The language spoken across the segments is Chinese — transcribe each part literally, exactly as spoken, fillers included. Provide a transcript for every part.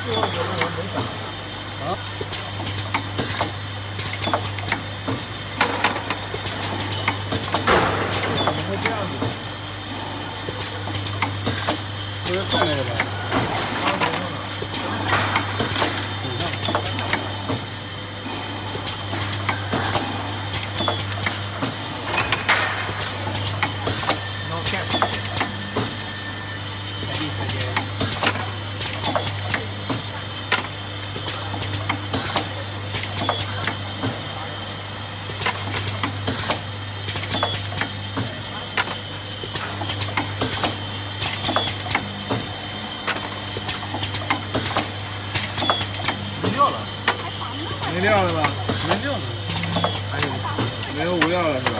啊？怎么会这样子？不是放那个吧？没料了吧？没料了，还有没有无料了是吧？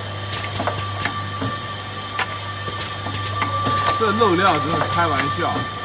这漏料真的开玩笑。